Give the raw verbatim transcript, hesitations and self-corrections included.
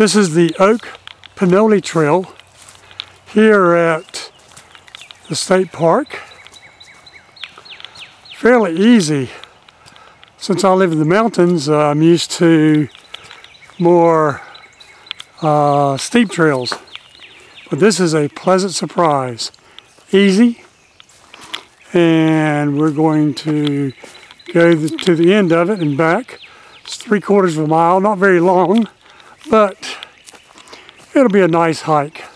This is the Oak Pinolly Trail here at the state park. Fairly easy. Since I live in the mountains, uh, I'm used to more uh, steep trails. But this is a pleasant surprise. Easy. And we're going to go the, to the end of it and back. It's three quarters of a mile, not very long, but it'll be a nice hike.